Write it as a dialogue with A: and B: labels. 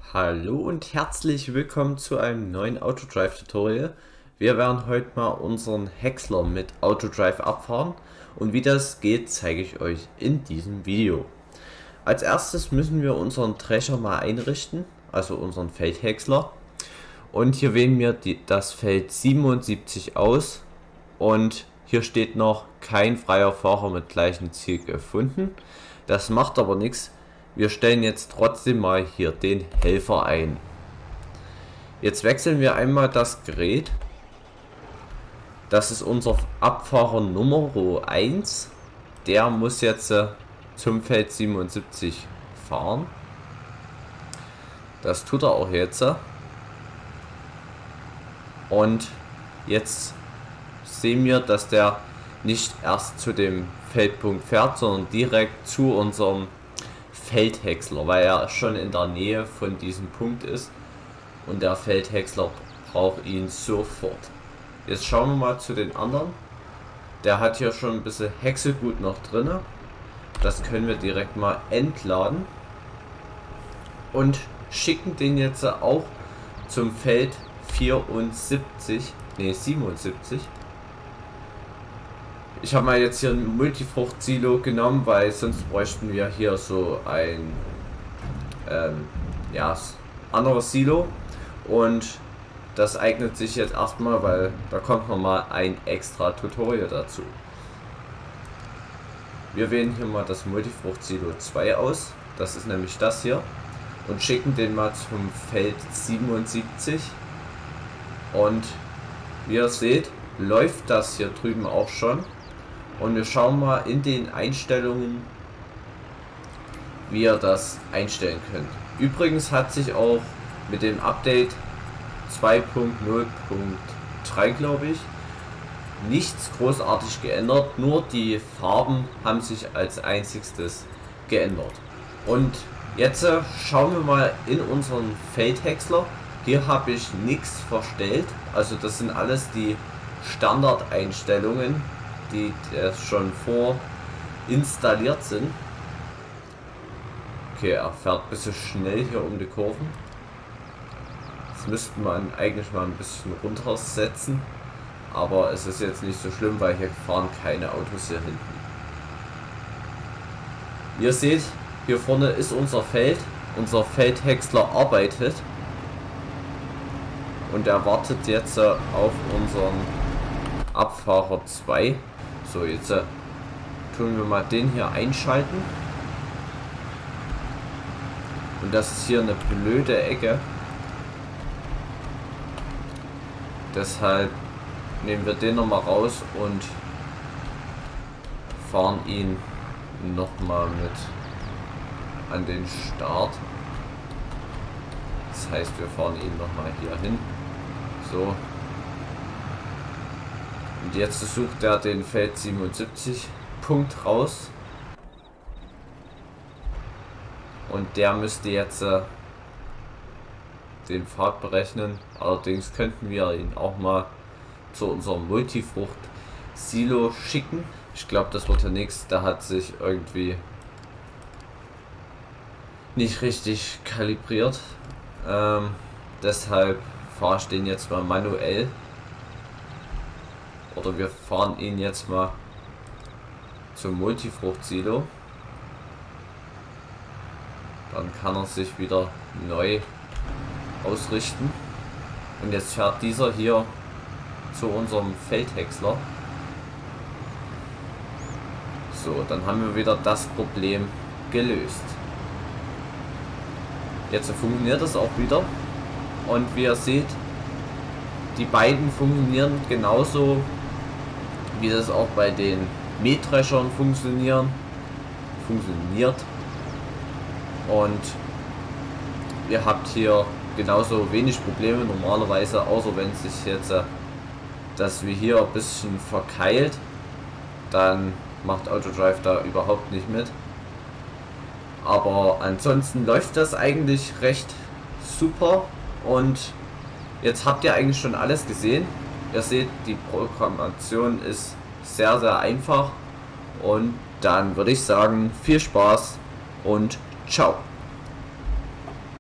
A: Hallo und herzlich willkommen zu einem neuen Autodrive Tutorial. Wir werden heute mal unseren Häcksler mit Autodrive abfahren und wie das geht, zeige ich euch in diesem Video. Als erstes müssen wir unseren Drescher mal einrichten, also unseren Feldhäcksler. Und hier wählen wir das Feld 77 aus und hier steht noch kein freier Fahrer mit gleichem Ziel gefunden. Das macht aber nichts. Wir stellen jetzt trotzdem mal hier den Helfer ein. Jetzt wechseln wir einmal das Gerät. Das ist unser Abfahrer Nummer 1. Der muss jetzt zum Feld 77 fahren. Das tut er auch jetzt. Und jetzt sehen wir, dass der nicht erst zu dem Feldpunkt fährt, sondern direkt zu unserem Feldhäcksler, weil er schon in der Nähe von diesem Punkt ist und der Feldhäcksler braucht ihn sofort. Jetzt schauen wir mal zu den anderen. Der hat hier schon ein bisschen Häckselgut noch drin. Das können wir direkt mal entladen und schicken den jetzt auch zum Feld 77. Ich habe mal jetzt hier ein Multifrucht-Silo genommen, weil sonst bräuchten wir hier so ein anderes Silo. Und das eignet sich jetzt erstmal, weil da kommt nochmal ein extra Tutorial dazu. Wir wählen hier mal das Multifrucht-Silo 2 aus. Das ist nämlich das hier. Und schicken den mal zum Feld 77. Und wie ihr seht, läuft das hier drüben auch schon. Und wir schauen mal in den Einstellungen, wie ihr das einstellen könnt. Übrigens hat sich auch mit dem Update 2.0.3, glaube ich, nichts großartig geändert. Nur die Farben haben sich als einziges geändert. Und jetzt schauen wir mal in unseren Feldhäcksler. Hier habe ich nichts verstellt. Also das sind alles die Standardeinstellungen, die schon vorinstalliert sind. Okay, er fährt ein bisschen schnell hier um die Kurven. Das müsste man eigentlich mal ein bisschen runtersetzen. Aber es ist jetzt nicht so schlimm, weil hier fahren keine Autos hier hinten. Ihr seht, hier vorne ist unser Feld. Unser Feldhäcksler arbeitet. Und er wartet jetzt auf unseren Abfahrer 2. So, jetzt tun wir mal den hier einschalten. Und das ist hier eine blöde Ecke. Deshalb nehmen wir den nochmal raus und fahren ihn nochmal mit an den Start. Das heißt, wir fahren ihn nochmal hier hin. So. Und jetzt sucht er den Feld 77 Punkt raus. Und der müsste jetzt den Pfad berechnen. Allerdings könnten wir ihn auch mal zu unserem Multifrucht-Silo schicken. Ich glaube, das wird der nächste. Der hat sich irgendwie nicht richtig kalibriert. Deshalb fahre ich den jetzt mal manuell. Oder wir fahren ihn jetzt mal zum Multifrucht-Silo. Dann kann er sich wieder neu ausrichten. Und jetzt fährt dieser hier zu unserem Feldhäcksler. So, dann haben wir wieder das Problem gelöst. Jetzt funktioniert das auch wieder. Und wie ihr seht, die beiden funktionieren genauso, wie das auch bei den Mähdreschern funktioniert. Und ihr habt hier genauso wenig Probleme normalerweise, außer wenn sich jetzt das wie hier ein bisschen verkeilt, dann macht Autodrive da überhaupt nicht mit. Aber ansonsten läuft das eigentlich recht super. Und jetzt habt ihr eigentlich schon alles gesehen. Ihr seht, die Programmation ist sehr, sehr einfach. Und dann würde ich sagen, viel Spaß und ciao.